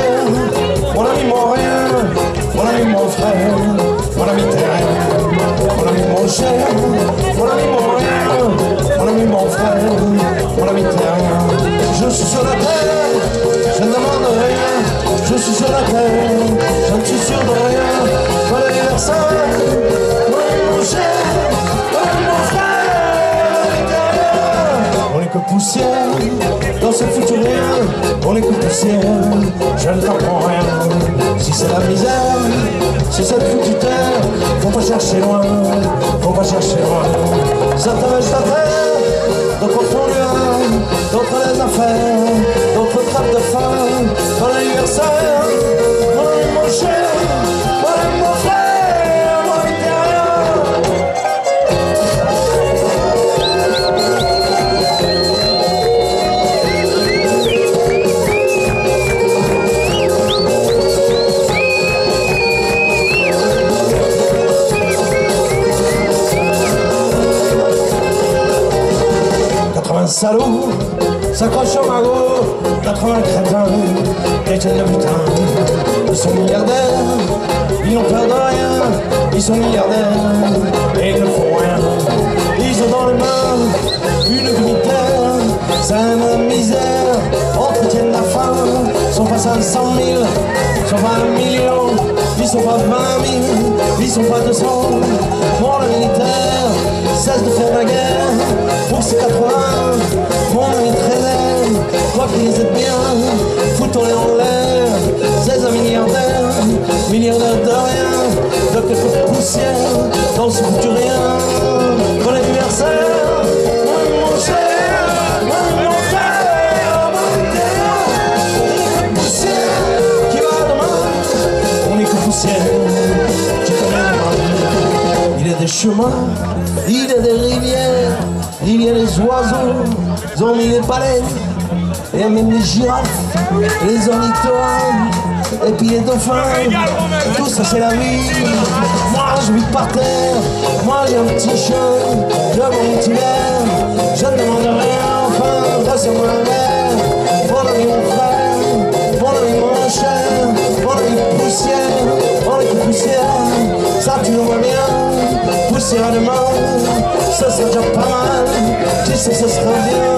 poussière, mon ami mon rien, mon ami mon frère, mon ami terrain, mon ami mon cher, mon ami mon rien, mon ami mon frère, mon ami terrain. Je suis sur la terre, je ne demande rien, je suis sur la terre, je ne suis sûr de rien. Bon anniversaire, mon ami mon cher, mon ami mon frère, mon ami terrain. On est que poussière dans ce futur rien, on est que poussière, je ne t'apprends rien. Si c'est la misère, si cette foutue terre, faut pas chercher loin, faut pas chercher loin. Certains veulent ta terre, d'autres font rien, d'autres les affaires, d'autres trappent de faim. Bon anniversaire, mon ami mon cher, mon ami mon frère, mon ami terrien. 80 salauds s'accrochent au magot, 80 crétins détiennent le butin. Ils sont milliardaires, ils n'ont peur de rien, ils sont milliardaires et ils ne font rien. Ils ont dans les mains une demi-terre, c'est la misère, entretiennent la faim. Ils sont pas 500 000, ils sont pas 1 million, ils sont pas 20 000, ils sont pas 200. Pour le militaire, cesse de faire la guerre. Pour ces 80, mon ami traînait, toi qui les aides bien, foutons-les en l'air. Ces amis milliardaires, milliardaires de rien, de quelques poussières, dans ce foutu rien. Bon anniversaire, mon ami mon cher, mon ami mon frère, mon ami terrien. Poussière qui va demain, on est que poussière, tu connais demain. Il y a des chemins, il y a des rivières, il y a les oiseaux, ils ont mis les baleines, et même les girafes, les ornithorynques, et puis les dauphins, tout ça c'est la vie. Moi je vis par terre, moi j'ai un petit chien, je mon petit verre, je ne demande rien, enfin, reste-moi un verre. Mon ami mon frère, mon ami mon cher, mon ami poussière, mon ami poussière, ça tu le vois bien, poussière à demain, ça c'est déjà pas mal, tu sais ce sera bien.